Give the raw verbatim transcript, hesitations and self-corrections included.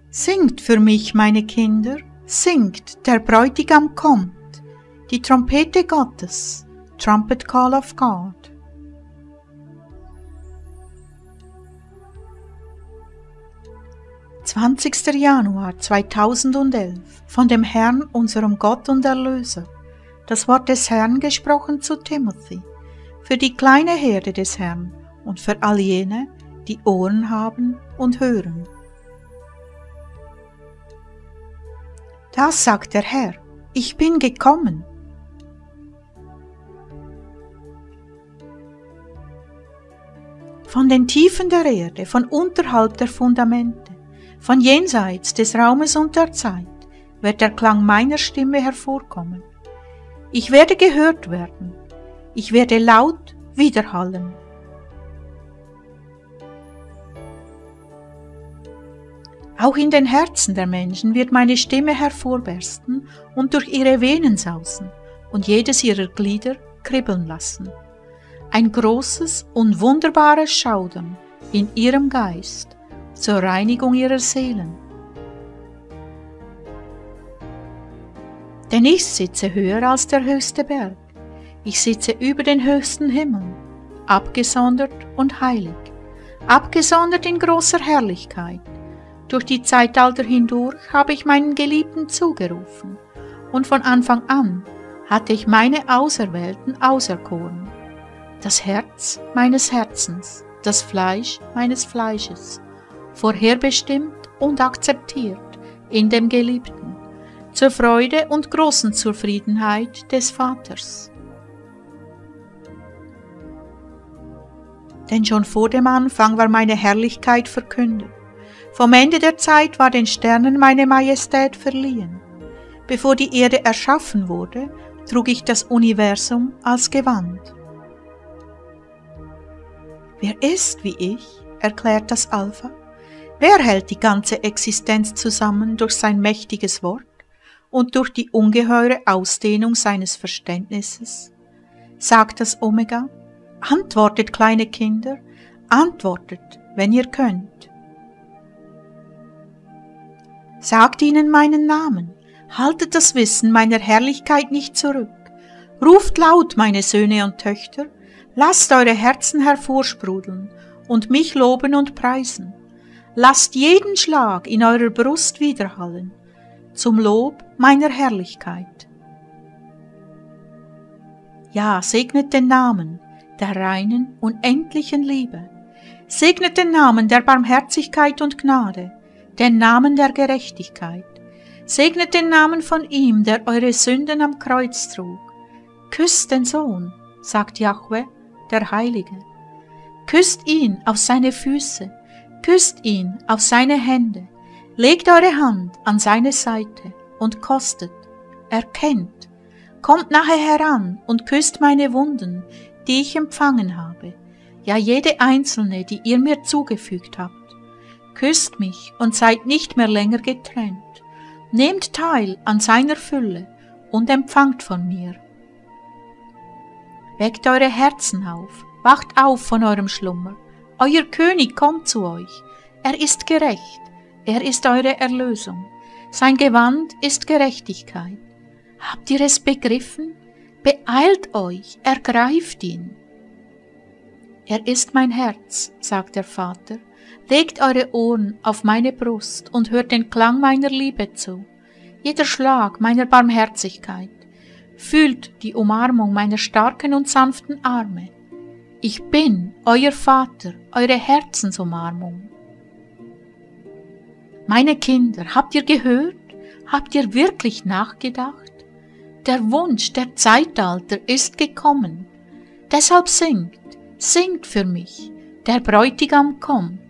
Singt für mich, meine Kinder, singt, der Bräutigam kommt, die Trompete Gottes, Trumpet Call of God. zwanzigster Januar zweitausendelf, von dem Herrn, unserem Gott und Erlöser, das Wort des Herrn gesprochen zu Timothy, für die kleine Herde des Herrn und für all jene, die Ohren haben und hören. Das sagt der Herr, ich bin gekommen. Von den Tiefen der Erde, von unterhalb der Fundamente, von jenseits des Raumes und der Zeit, wird der Klang meiner Stimme hervorkommen. Ich werde gehört werden, ich werde laut widerhallen. Auch in den Herzen der Menschen wird meine Stimme hervorbersten und durch ihre Venen sausen und jedes ihrer Glieder kribbeln lassen. Ein großes und wunderbares Schaudern in ihrem Geist zur Reinigung ihrer Seelen. Denn ich sitze höher als der höchste Berg. Ich sitze über den höchsten Himmel, abgesondert und heilig, abgesondert in großer Herrlichkeit. Durch die Zeitalter hindurch habe ich meinen Geliebten zugerufen, und von Anfang an hatte ich meine Auserwählten auserkoren. Das Herz meines Herzens, das Fleisch meines Fleisches, vorherbestimmt und akzeptiert in dem Geliebten, zur Freude und großen Zufriedenheit des Vaters. Denn schon vor dem Anfang war meine Herrlichkeit verkündet. Vom Ende der Zeit war den Sternen meine Majestät verliehen. Bevor die Erde erschaffen wurde, trug ich das Universum als Gewand. Wer ist wie ich, erklärt das Alpha. Wer hält die ganze Existenz zusammen durch sein mächtiges Wort und durch die ungeheure Ausdehnung seines Verständnisses? Sagt das Omega, antwortet, kleine Kinder, antwortet, wenn ihr könnt. Sagt ihnen meinen Namen, haltet das Wissen meiner Herrlichkeit nicht zurück, ruft laut, meine Söhne und Töchter, lasst eure Herzen hervorsprudeln und mich loben und preisen, lasst jeden Schlag in eurer Brust widerhallen, zum Lob meiner Herrlichkeit. Ja, segnet den Namen der reinen, unendlichen Liebe, segnet den Namen der Barmherzigkeit und Gnade, den Namen der Gerechtigkeit. Segnet den Namen von ihm, der eure Sünden am Kreuz trug. Küsst den Sohn, sagt Jahwe, der Heilige. Küsst ihn auf seine Füße, küsst ihn auf seine Hände, legt eure Hand an seine Seite und kostet, erkennt, kommt nahe heran und küsst meine Wunden, die ich empfangen habe, ja jede einzelne, die ihr mir zugefügt habt. Küsst mich und seid nicht mehr länger getrennt. Nehmt teil an seiner Fülle und empfangt von mir. Weckt eure Herzen auf, wacht auf von eurem Schlummer. Euer König kommt zu euch. Er ist gerecht, er ist eure Erlösung. Sein Gewand ist Gerechtigkeit. Habt ihr es begriffen? Beeilt euch, ergreift ihn. Er ist mein Herz, sagt der Vater. Legt eure Ohren auf meine Brust und hört den Klang meiner Liebe zu, jeder Schlag meiner Barmherzigkeit. Fühlt die Umarmung meiner starken und sanften Arme. Ich bin euer Vater, eure Herzensumarmung. Meine Kinder, habt ihr gehört? Habt ihr wirklich nachgedacht? Der Wunsch der Zeitalter ist gekommen. Deshalb singt, singt für mich, der Bräutigam kommt.